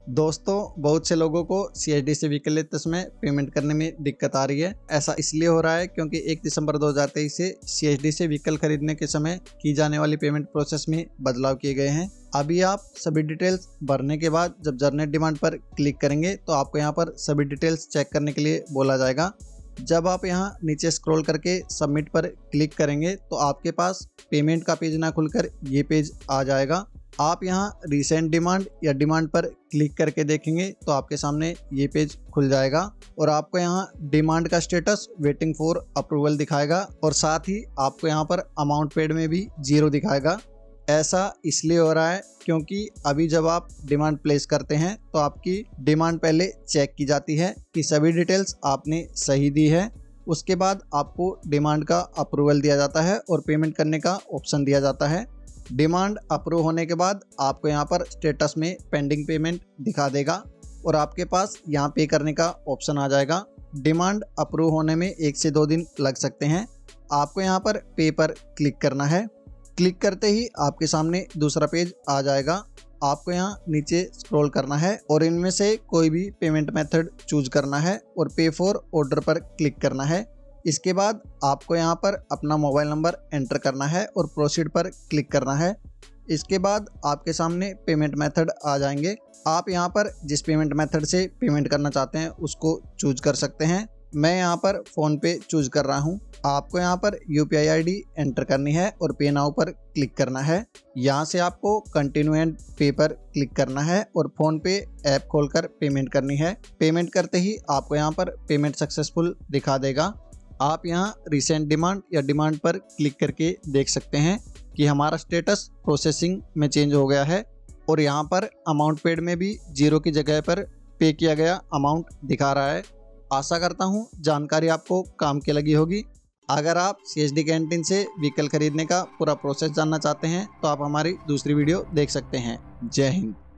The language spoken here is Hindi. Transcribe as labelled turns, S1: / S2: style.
S1: दोस्तों, बहुत से लोगों को CSD से व्हीकल लेते समय पेमेंट करने में दिक्कत आ रही है। ऐसा इसलिए हो रहा है क्योंकि 1 दिसंबर 2023 से CSD से व्हीकल खरीदने के समय की जाने वाली पेमेंट प्रोसेस में बदलाव किए गए हैं। अभी आप सभी डिटेल्स भरने के बाद जब जनरेट डिमांड पर क्लिक करेंगे तो आपको यहाँ पर सभी डिटेल्स चेक करने के लिए बोला जाएगा। जब आप यहाँ नीचे स्क्रॉल करके सबमिट पर क्लिक करेंगे तो आपके पास पेमेंट का पेज ना खुलकर ये पेज आ जाएगा। आप यहाँ रिसेंट डिमांड या डिमांड पर क्लिक करके देखेंगे तो आपके सामने ये पेज खुल जाएगा और आपको यहाँ डिमांड का स्टेटस वेटिंग फॉर अप्रूवल दिखाएगा और साथ ही आपको यहाँ पर अमाउंट पेड में भी 0 दिखाएगा। ऐसा इसलिए हो रहा है क्योंकि अभी जब आप डिमांड प्लेस करते हैं तो आपकी डिमांड पहले चेक की जाती है कि सभी डिटेल्स आपने सही दी है। उसके बाद आपको डिमांड का अप्रूवल दिया जाता है और पेमेंट करने का ऑप्शन दिया जाता है। डिमांड अप्रूव होने के बाद आपको यहाँ पर स्टेटस में पेंडिंग पेमेंट दिखा देगा और आपके पास यहाँ पे करने का ऑप्शन आ जाएगा। डिमांड अप्रूव होने में 1 से 2 दिन लग सकते हैं। आपको यहाँ पर पे पर क्लिक करना है। क्लिक करते ही आपके सामने दूसरा पेज आ जाएगा। आपको यहाँ नीचे स्क्रॉल करना है और इनमें से कोई भी पेमेंट मेथड चूज करना है और पे फॉर ऑर्डर पर क्लिक करना है। इसके बाद आपको यहाँ पर अपना मोबाइल नंबर एंटर करना है और प्रोसीड पर क्लिक करना है। इसके बाद आपके सामने पेमेंट मेथड आ जाएंगे। आप यहाँ पर जिस पेमेंट मेथड से पेमेंट करना चाहते हैं उसको चूज कर सकते हैं। मैं यहाँ पर फ़ोन पे चूज कर रहा हूँ। आपको यहाँ पर UPI ID एंटर करनी है और पे नाउ पर क्लिक करना है। यहाँ से आपको कंटिन्यू एंड पे पर क्लिक करना है और फ़ोन पे ऐप खोलकर पेमेंट करनी है। पेमेंट करते ही आपको यहाँ पर पेमेंट सक्सेसफुल दिखा देगा। आप यहाँ रिसेंट डिमांड या डिमांड पर क्लिक करके देख सकते हैं कि हमारा स्टेटस प्रोसेसिंग में चेंज हो गया है और यहाँ पर अमाउंट पेड में भी 0 की जगह पर पे किया गया अमाउंट दिखा रहा है। आशा करता हूँ जानकारी आपको काम की लगी होगी। अगर आप CSD कैंटीन से व्हीकल खरीदने का पूरा प्रोसेस जानना चाहते हैं तो आप हमारी दूसरी वीडियो देख सकते हैं। जय हिंद।